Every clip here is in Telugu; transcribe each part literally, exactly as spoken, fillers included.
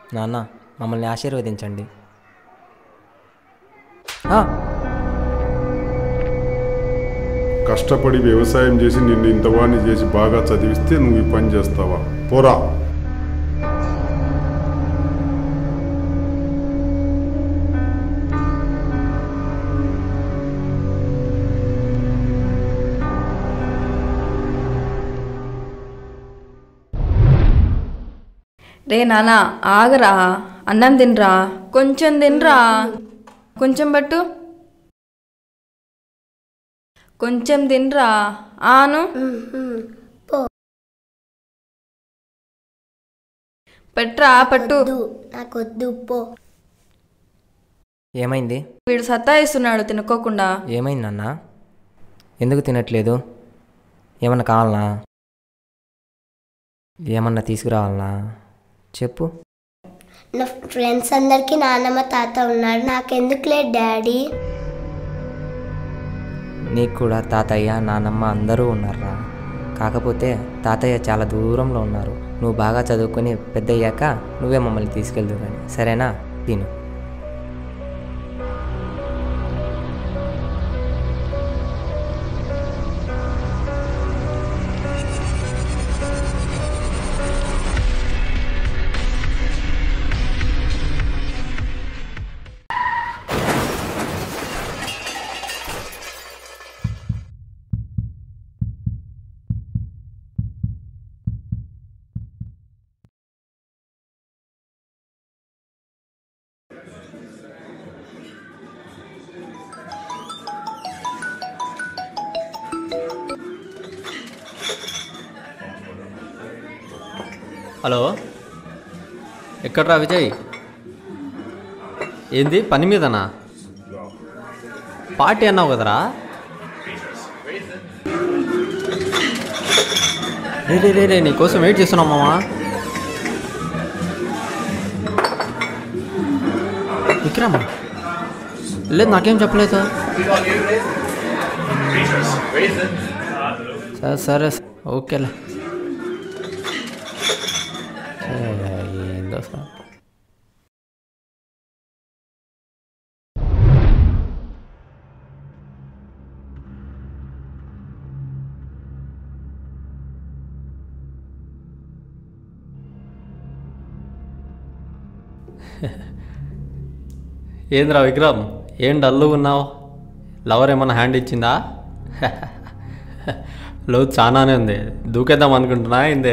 నాన్న మమ్మల్ని ఆశీర్వదించండి. కష్టపడి వ్యవసాయం చేసి నిన్ను ఇంతవాణ్ణి చేసి బాగా చదివిస్తే నువ్వు ఈ పని చేస్తావా? పోరా. రే నాన్న ఆగరా, అన్నం తినరా, కొంచెం తినరా, కొంచెం పట్టు, కొంచెం తినరా. ఆను పట్రా, పట్టు. నాకొద్దు పో. ఏమైంది? వీడు సతాయిస్తున్నాడు తినుకోకుండా. ఏమైంది నాన్న? ఎందుకు తినట్లేదు? ఏమన్నా కావాలనా? ఏమన్నా తీసుకురావాలనా? చెప్పు. నా ఫ్రెండ్స్ అందరికి నాన్నమ్మ తాత ఉన్నారు, నాకెందుకులే డాడీ. నీకు కూడా తాతయ్య నానమ్మ అందరూ ఉన్నారా? కాకపోతే తాతయ్య చాలా దూరంలో ఉన్నారు. నువ్వు బాగా చదువుకొని పెద్దయ్యాక నువ్వే మమ్మల్ని తీసుకెళ్దు కానీ, సరేనా? తిను. హలో, ఎక్కడ్రా విజయ్? ఏంది పని మీదనా? పార్టీ అన్నావు కదరా? రే రే రే రే నీకోసం వెయిట్ చేస్తున్నాం మామా. విక్రమ్ లేదు, నాకేం చెప్పలేదు. సరే సరే ఓకేలే. ఏందో సార్. ఏంద్రా విక్రమ్, ఏం డల్లు ఉన్నావు? లవర్ ఏమన్నా హ్యాండ్ ఇచ్చిందా? లో చాలానే ఉంది, దూకేద్దాం అనుకుంటున్నా. ఏందే?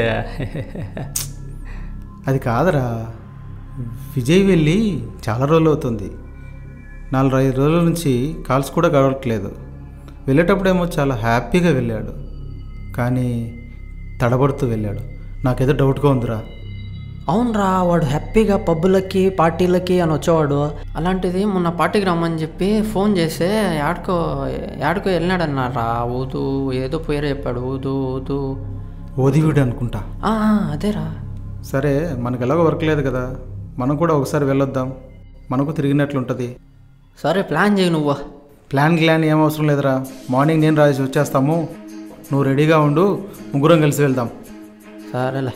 అది కాదురా, విజయ్ వెళ్ళి చాలా రోజులు అవుతుంది. నాలుగు ఐదు రోజుల నుంచి కాల్స్ కూడా కలవట్లేదు. వెళ్ళేటప్పుడేమో చాలా హ్యాపీగా వెళ్ళాడు, కానీ తడబడుతూ వెళ్ళాడు. నాకేదో డౌట్గా ఉందిరా. అవునరా, వాడు హ్యాపీగా పబ్బులకి పార్టీలకి అని వచ్చేవాడు. అలాంటిది మొన్న పార్టీకి రమ్మని చెప్పి ఫోన్ చేస్తే యాడ్కో యాడ్కో వెళ్ళినాడన్నారా. ఊదు ఏదో పేరు చెప్పాడు, ఊదు ఊదు ఓదివిడు అనుకుంటా. అదేరా. సరే, మనకు ఎలాగో వర్క్ లేదు కదా, మనం కూడా ఒకసారి వెళ్ళొద్దాం, మనకు తిరిగినట్లుంటుంది. సరే ప్లాన్ చేయి నువ్వు. ప్లాన్ గ్లాన్ ఏం అవసరం లేదురా, మార్నింగ్ నేను రాజేసి వచ్చేస్తాము, నువ్వు రెడీగా ఉండు, ముగ్గురం కలిసి వెళ్దాం. సరేలే.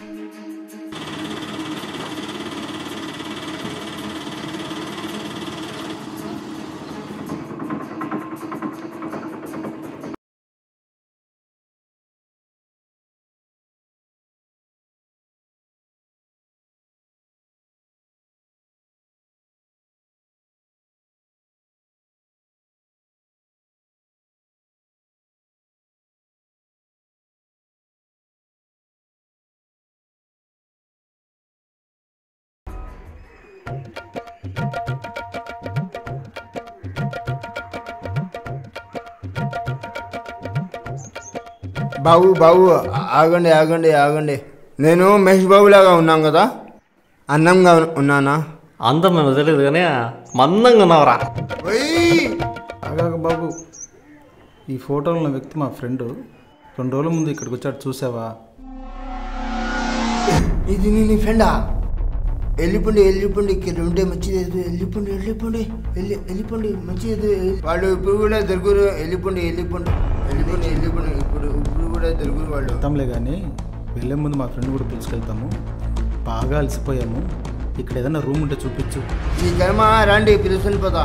బాబు బాబు ఆగండి ఆగండి ఆగండి. నేను మహేష్ బాబులాగా ఉన్నాను కదా, అందంగా ఉన్నానా? అందం మేము తెలియదు కానీ మందంగా ఉన్నావురా. ఆగాక బాబు, ఈ ఫోటోలో ఉన్న వ్యక్తి మా ఫ్రెండు. రెండు రోజుల ముందు ఇక్కడికి వచ్చాడు, చూసావా? ఇది నీ ఫ్రెండా? వెళ్ళిపోండి వెళ్ళిపోండి, ఇక్కడ ఉంటే మంచిది. వెళ్ళిపోండి వెళ్ళిపోండి వెళ్ళి వెళ్ళిపోండి మంచిది. వాళ్ళు ఇప్పుడు కూడా దొరుకురు. వెళ్ళిపోండి వెళ్ళిపోండి వెళ్ళిపోండి వెళ్ళిపోండి ఇప్పుడు ఇప్పుడు కూడా దొరుకురు వాళ్ళు. వెళ్తాంలే కానీ వెళ్ళే ముందు మా ఫ్రెండ్ కూడా పిలుచుకెళ్తాము. బాగా అలసిపోయాము, ఇక్కడ ఏదైనా రూమ్ ఉంటే చూపించు. ఈ కర్మ రండి పిలుచుని పోతా.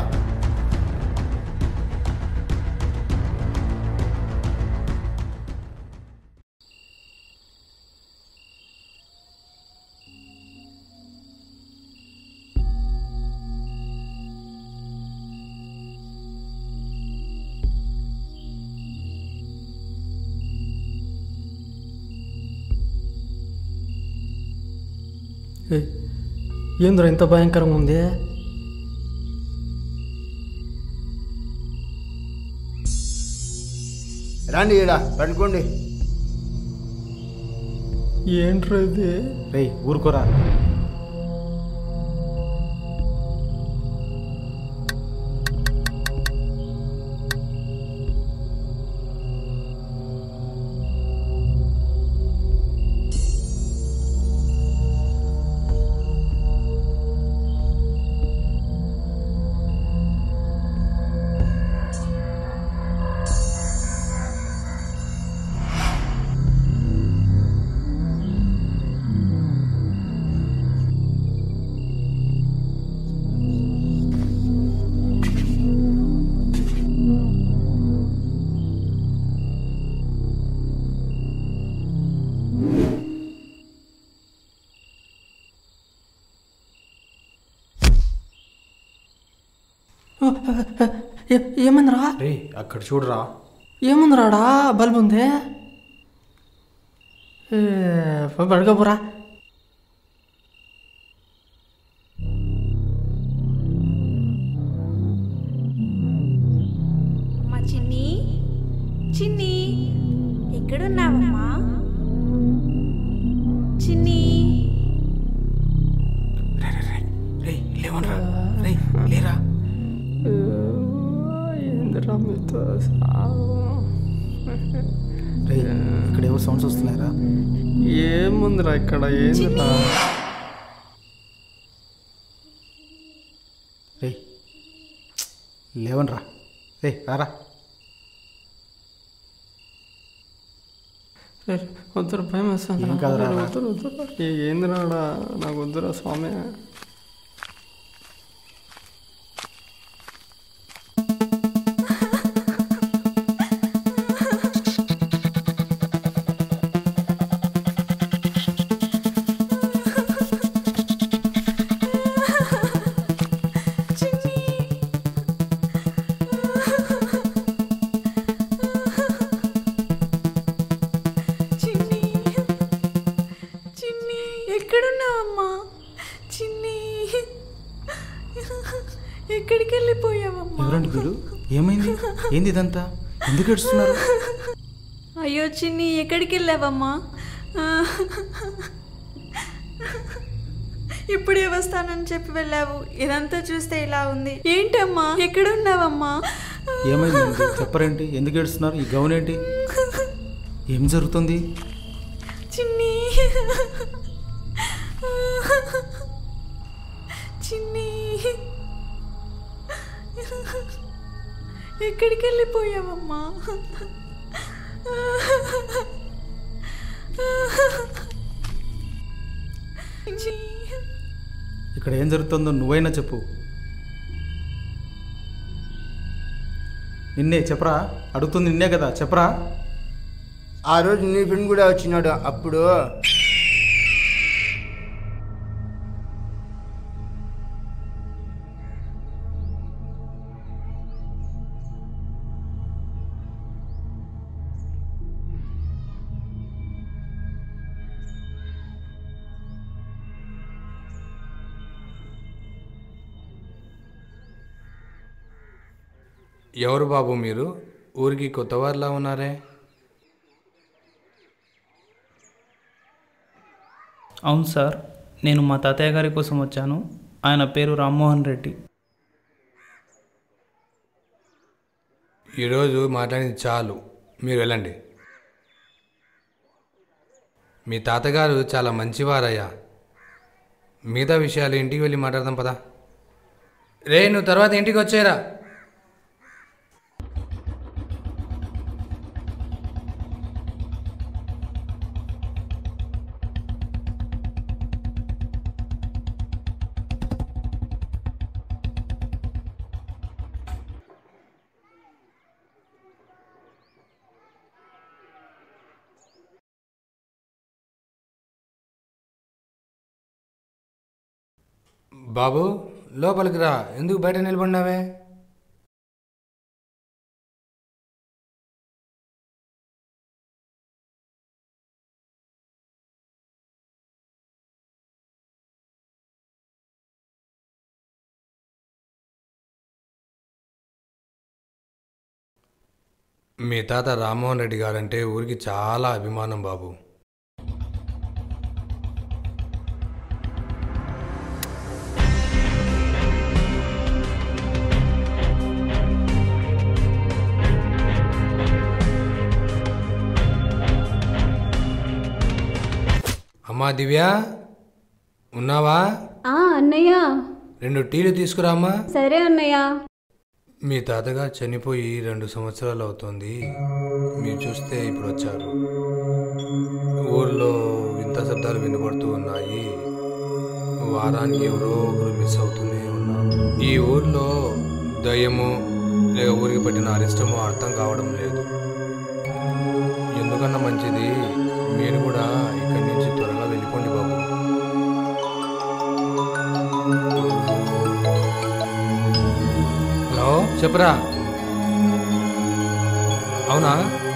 ఏంద్రా ఇంత భయంకరంగా ఉంది? రండి ఈడ పడుకోండి. ఏంట్రా ఇది? రేయ్ ఊరుకోరా. ఏమందిరా? రే అక్కడ చూడరా. ఏముందిరాడా? బల్బు ఉంది. పడుకోపోరా. మా చిన్ని చిన్ని ఎక్కడున్నావమ్మా? చిన్ని లేవనరా. రే లేరా. ఏందిరా మీతో? రే ఇక్కడ ఏవో సౌండ్స్ వస్తున్నాయరా. ఏముందిరా ఇక్కడ? ఏందిరా? రే లేవనరా. రే రారా. వద్దురా, భయం వేస్తుంది. ఏం కాదురా. వద్దురు వద్దురా. ఏందిరాడా? నాకు వద్దురా స్వామి. ఎక్కడున్నావమ్మా చిన్ని? ఎక్కడికి వెళ్ళిపోయావమ్మా? ఎవరండి వీళ్ళు? ఏమైంది? ఏంది ఇదంతా? ఎందుకు ఏడుస్తున్నారు? అయ్యో చిన్ని, ఎక్కడికి వెళ్ళావమ్మా? ఇప్పుడే వస్తానని చెప్పి వెళ్ళావు, ఇదంతా చూస్తే ఇలా ఉంది. ఏంటమ్మా, ఎక్కడున్నావమ్మా? ఏమైంది? చెప్పరేంటి? ఎందుకు ఏడుస్తున్నారు? ఈ గౌన్ ఏంటి? ఏం జరుగుతుంది? చిన్ని చిన్ని ఎక్కడికి వెళ్ళిపోయావమ్మా? ఇక్కడ ఏం జరుగుతుందో నువ్వైనా చెప్పు. నిన్నే చెప్పరా. అడుగుతుంది నిన్నే కదా, చెప్పరా. ఆ రోజు నీ ఫ్రెండ్ కూడా వచ్చినాడు. అప్పుడు ఎవరు బాబు మీరు? ఊరికి కొత్తవారిలా ఉన్నారే. అవును సార్, నేను మా తాతయ్య గారి కోసం వచ్చాను. ఆయన పేరు రామ్మోహన్ రెడ్డి. ఈరోజు మాట్లాడింది చాలు, మీరు వెళ్ళండి. మీ తాతగారు చాలా మంచివారయ్యా. మిగతా విషయాలు ఇంటికి వెళ్ళి మాట్లాడదాం పదా. రే నువ్వు తర్వాత ఇంటికి వచ్చేరా. బాబు లోపలికి రా, ఎందుకు బయట నిలబడినావే? మీ తాత రామ్మోహన్ రెడ్డి గారంటే ఊరికి చాలా అభిమానం బాబు. అమ్మా దివ్య, ఉన్నావా? అన్నయ్య, రెండు టీలు తీసుకురామ్మా. సరే అన్నయ్య. మీ తాతగారు చనిపోయి రెండు సంవత్సరాలు అవుతుంది. మీరు చూస్తే ఇప్పుడు వచ్చారు. ఊర్లో వింత శబ్దాలు వినబడుతూ ఉన్నాయి. వారానికి ఎవరో ఒకరు మిస్ అవుతూనే ఉన్నారు. ఈ ఊర్లో దయ్యము లేక ఊరికి పట్టిన అరిష్టమో అర్థం కావడం లేదు. ఎందుకన్నా మంచిది మీరు కూడా ఇక్కడి నుంచి త్వరగా వెళ్ళిపోండి బాబు. హలో, చెప్పరా? అవునా?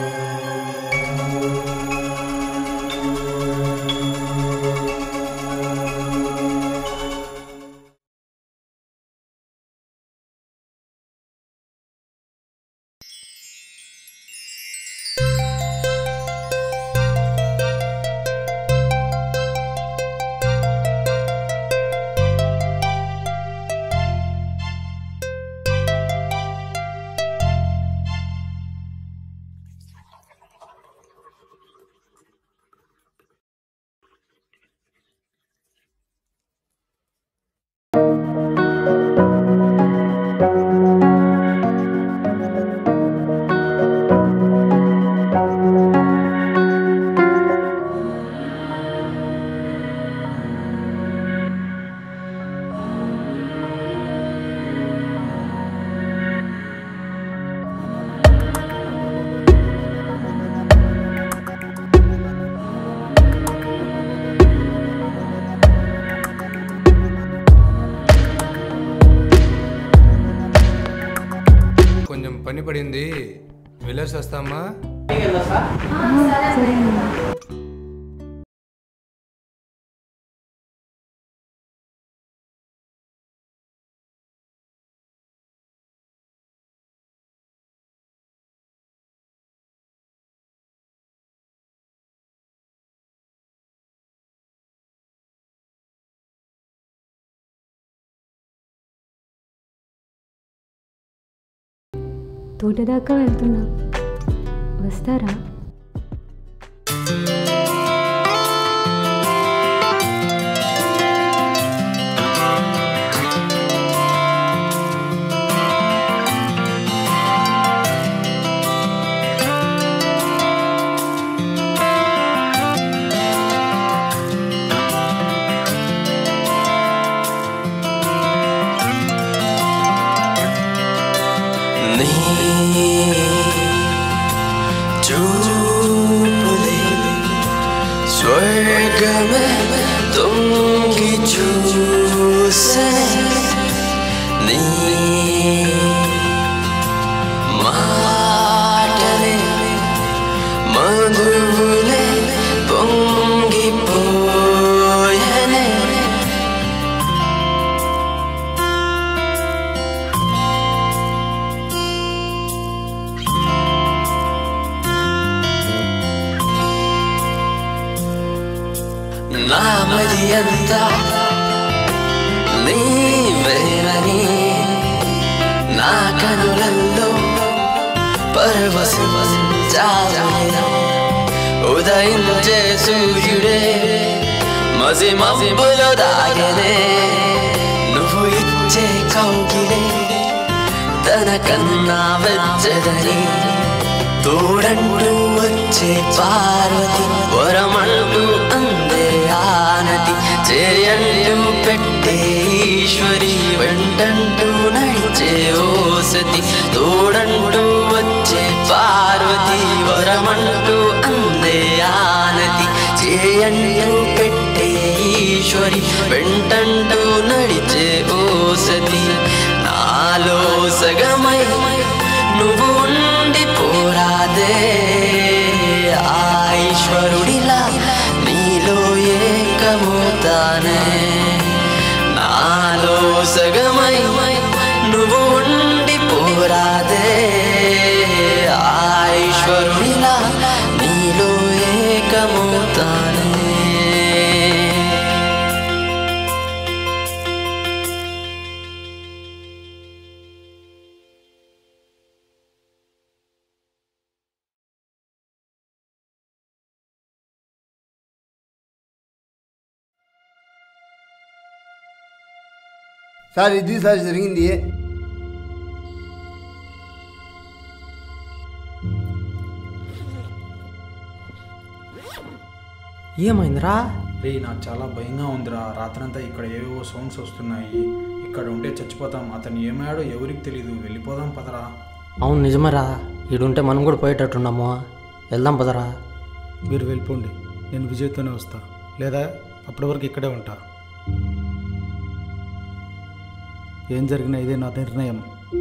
కొంచెం పని పడింది, వెళ్ళేసి వస్తామా? తోట దాకా వెళ్తున్నా, వస్తారా? స్వర్గమే తొంగి చూసే నీ మాటలే మధువులే పొంగిపోయనే నా మది అంతా నీవేనని నా కనులలో పరవశించాలని ఉదయించే సూర్యుడే మసి మబ్బులో దాగనే నువ్వు ఇచ్చే కౌగిలే తన కన్నా వెచ్చదని తోడంటూ వచ్చే పార్వతి వరమంటూ అందే ఆనతి చేయంటూ పెట్టే ఈశ్వరి వెంటంటూ నడిచే ఓ సతి తోడంటూ వచ్చే పార్వతి వరమంటూ అందే ఆనతి చేయంటూ పెట్టే ఈశ్వరి వెంటంటూ నడిచే ఏకమవుతానే నాలో సగమై నువ్వు ఉండి పోరాదే ఈశ్వరునిలా నీలో ఏకమవుతానే సార్ ఇది సార్ జరిగింది. ఏమైందిరా? రే నాకు చాలా భయంగా ఉందిరా. రాత్రంతా ఇక్కడ ఏవో సౌండ్స్ వస్తున్నాయి. ఇక్కడ ఉంటే చచ్చిపోతాం. అతను ఏమయ్యాడో ఎవరికి తెలీదు. వెళ్ళిపోదాం పదరా. అవును నిజమేరా, ఈడుంటే మనం కూడా పోయేటట్టున్నాము. వెళ్దాం పదరా. మీరు వెళ్ళిపోండి, నేను విజయ్తోనే వస్తా. లేదా అప్పటి వరకు ఇక్కడే ఉంటా. ఏం జరిగినా ఇదే నా నిర్ణయం.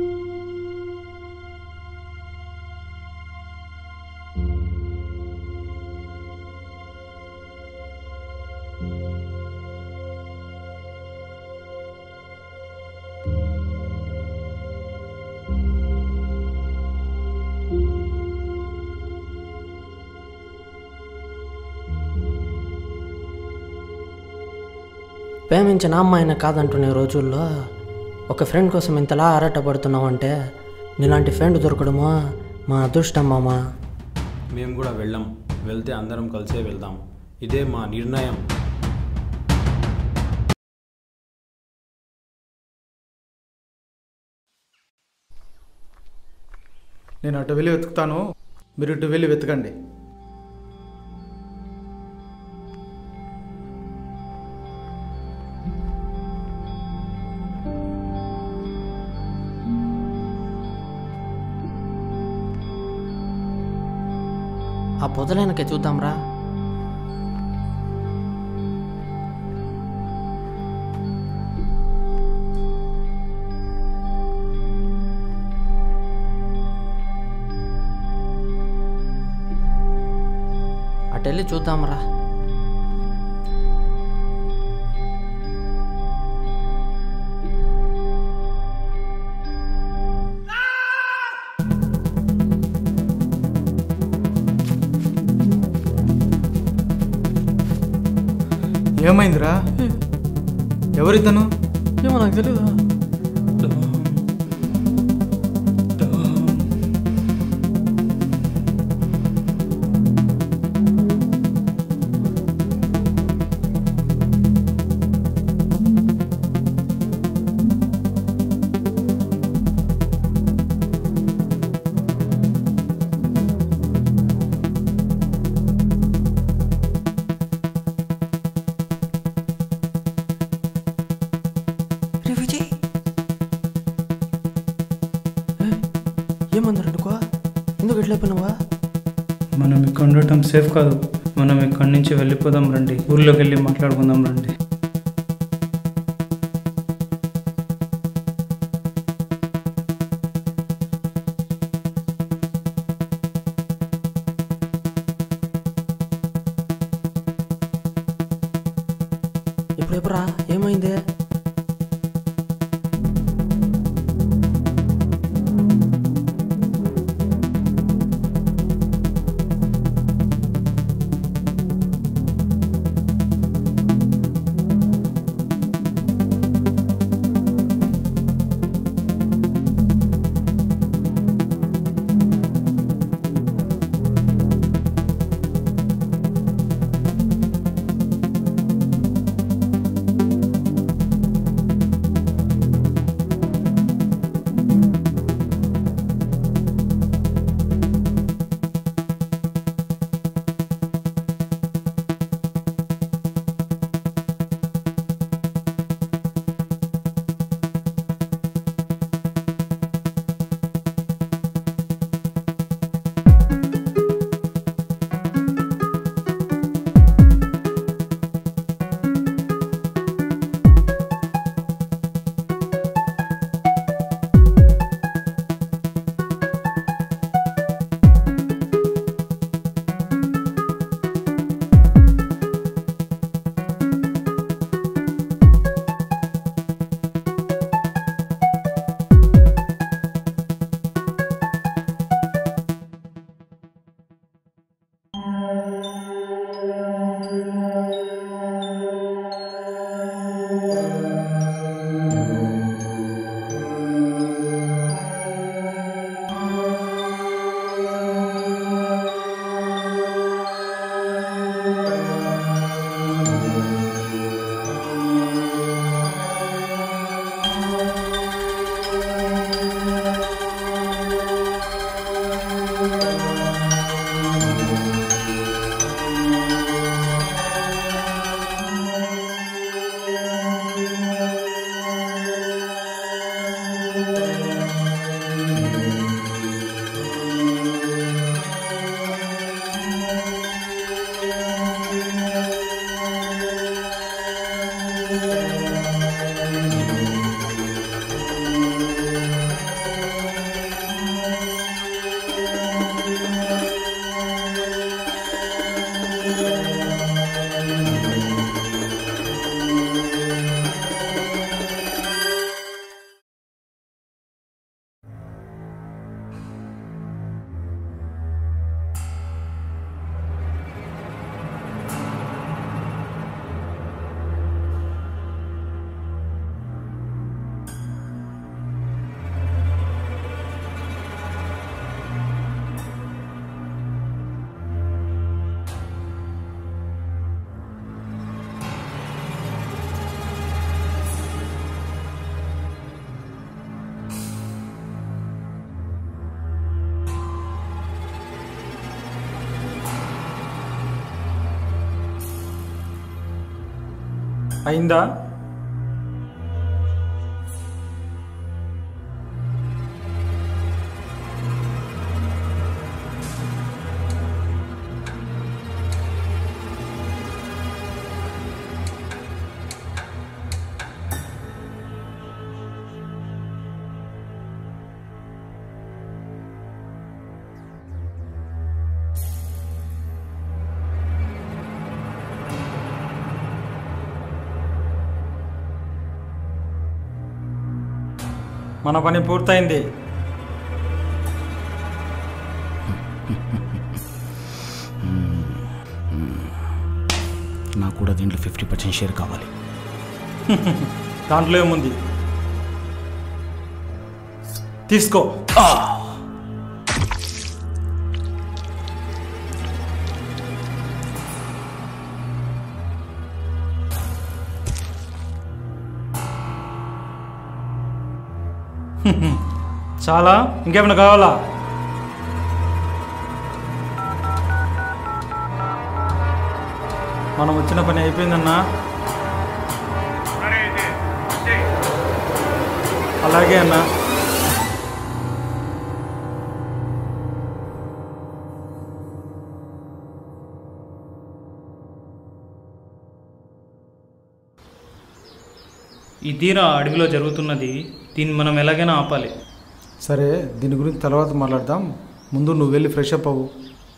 ప్రేమించిన అమ్మాయిని కాదంటునే రోజుల్లో ఒక ఫ్రెండ్ కోసం ఇంతలా ఆరాటపడుతున్నావు అంటే నీలాంటి ఫ్రెండ్ దొరకడమో మా అదృష్టం మామా. మేము కూడా వెళ్ళాం. వెళ్తే అందరం కలిసే వెళ్దాం. ఇదే మా నిర్ణయం. నేను అటు వెళ్ళి వెతుకుతాను, మీరు ఇటు వెళ్ళి వెతకండి. ఆ పొదలైనకే చూద్దాంరా. అటెళ్ళి చూద్దాంరా. ఏమైందిరా? ఎవరితను? ఏమో నాకు తెలీదు. ఏమందరనుకో ఎందుకు ఎట్లయిపోయినావా? మనం ఇక్కడ ఉండటం సేఫ్ కాదు. మనం ఇక్కడి నుంచి వెళ్ళిపోదాం రండి. ఊర్లోకి వెళ్ళి మాట్లాడుకుందాం రండి. ఇప్పుడు ఎప్పుడా ఏమైంది? అయిందా? మన పని పూర్తయింది. నాకు కూడా దీంట్లో ఫిఫ్టీ పర్సెంట్ షేర్ కావాలి. దాంట్లో ఏముంది, తీసుకో. చాలా, ఇంకేమైనా కావాలా? మనం వచ్చిన పని అయిపోయిందన్నా. అలాగే అన్నా. ఈ తీర అడవిలో జరుగుతున్నది, దీన్ని మనం ఎలాగైనా ఆపాలి. సరే, దీని గురించి తర్వాత మాట్లాడదాం. ముందు నువ్వు వెళ్ళి ఫ్రెష్ అప్ అవ్వు.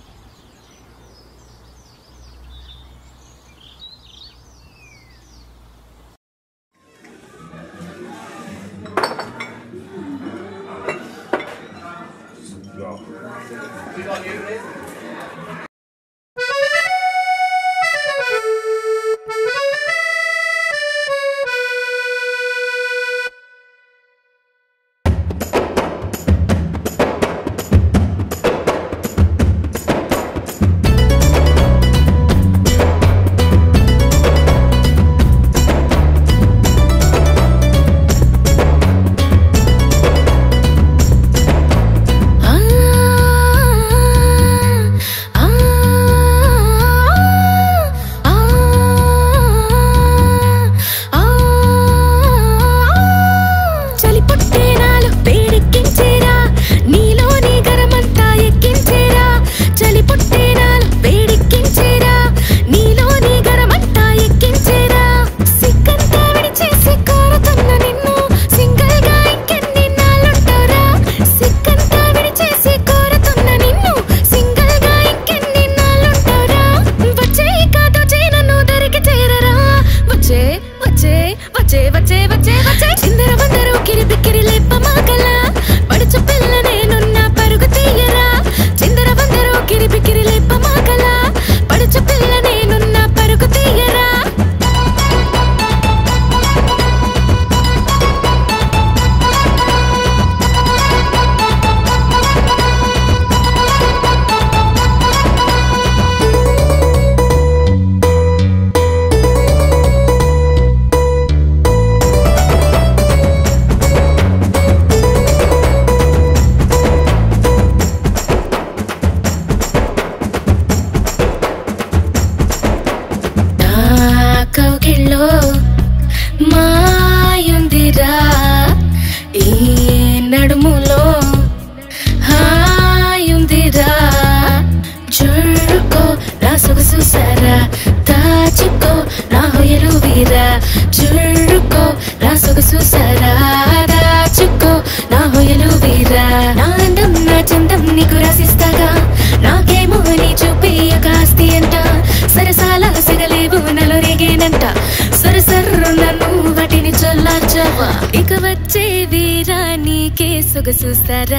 సొగసూస్తారా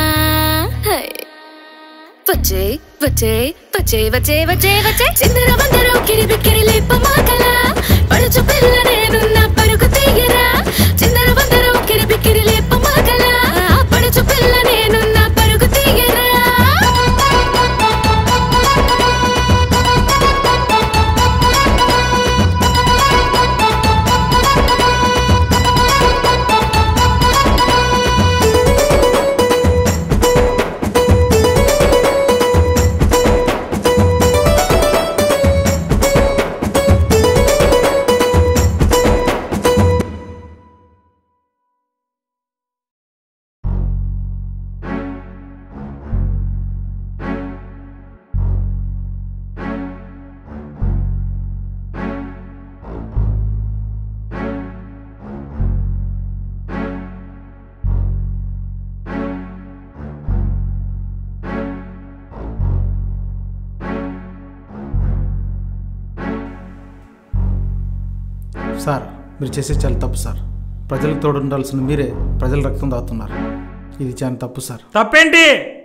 వచ్చే వచ్చే వచ్చే వచ్చే వచ్చే వచ్చే చిందర వందర కిరి బిక్కిరి లేప మాకల పడుచు పిల్ల నేనున్న పరుగు తీయరా చిందర వందర కిరి బిక్కిరి లేప మాకల పడుచు పిల్ల నేనున్న పరుగు తీయరా సార్ మీరు చేసేది చాలా తప్పు సార్. ప్రజలకు తోడు ఉండాల్సిన మీరే ప్రజల రక్తం తాగుతున్నారు. ఇది చాలా తప్పు సార్. తప్పేంటి?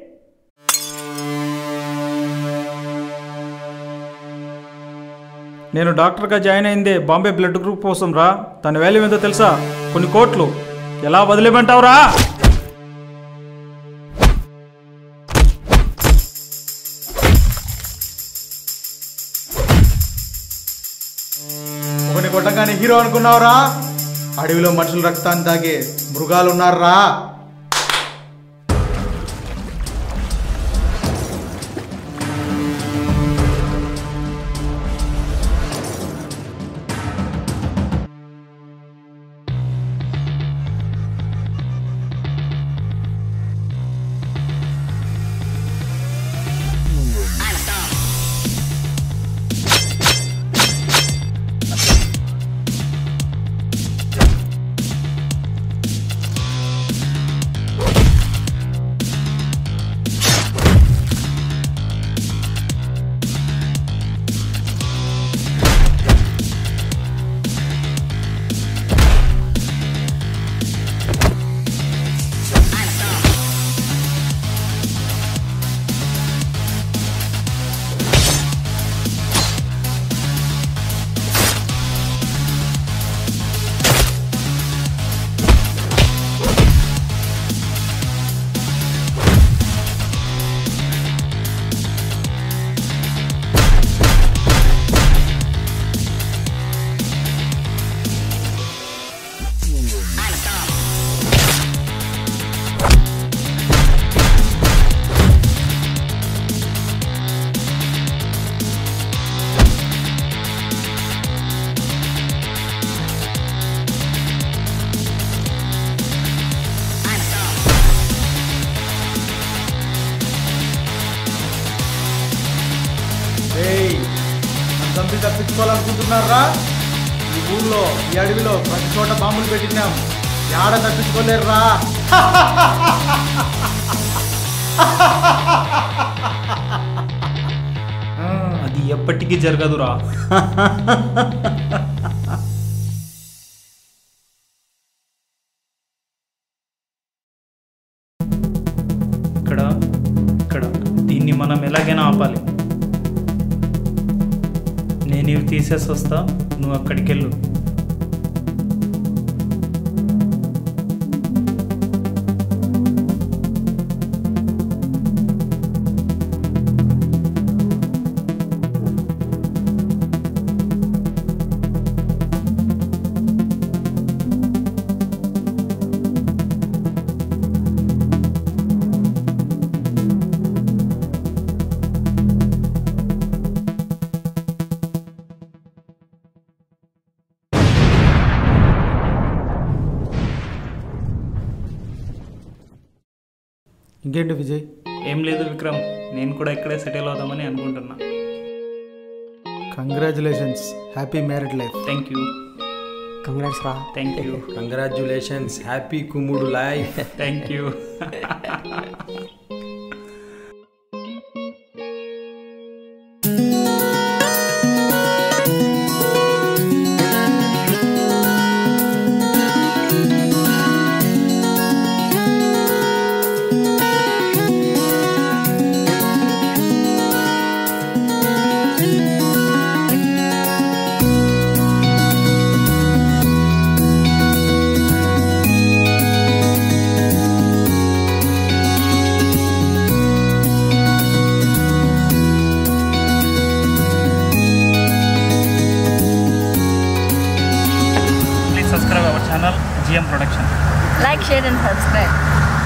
నేను డాక్టర్గా జాయిన్ అయిందే బాంబే బ్లడ్ గ్రూప్ కోసం రా. తన వాల్యూ ఏందో తెలుసా? కొన్ని కోట్లు. ఎలా వదిలేమంటావురా? ఒకని కొట్టగానే హీరో అనుకున్నావురా? అడవిలో మనుషుల రక్తాన్ని తాగే మృగాలు ఉన్నారా? చంపి తప్పించుకోవాలనుకుంటున్నారా? ఈ ఊళ్ళో ఈ అడవిలో ప్రతి చోట బాంబులు పెట్టినాం. యాడ తప్పించుకోలేరురా. అది ఎప్పటికీ జరగదురా. ఇక్కడ ఇక్కడ దీన్ని మనం ఎలాగైనా ఆపాలి. నేను ఇవి తీసేసి వస్తా, నువ్వు అక్కడికి వెళ్ళు. ఇంకేంటి విజయ్? ఏం లేదు విక్రమ్, నేను కూడా ఇక్కడే సెటిల్ అవుదామని అనుకుంటున్నా. Congratulations, happy married life. Thank you. Congrats రా. Thank you. కంగ్రాచులేషన్స్, హ్యాపీ కుమ్ముడు life. Thank you. Like, share and subscribe.